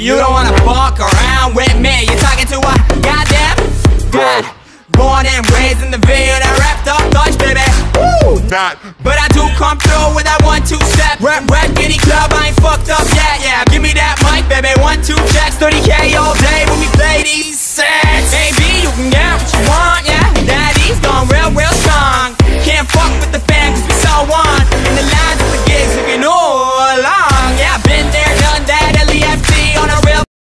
you don't wanna fuck around with me. You're talking to a goddamn god. Born and raised in the Ville, that wrapped up Dutch, baby. Woo! Not. But I do come through with that 1-2 step. Rap Giddy Club, I ain't fucked up yet. Yeah, give me that mic, baby. 1-2 checks, 30K all day when we play these sets. Baby, you can get what you want.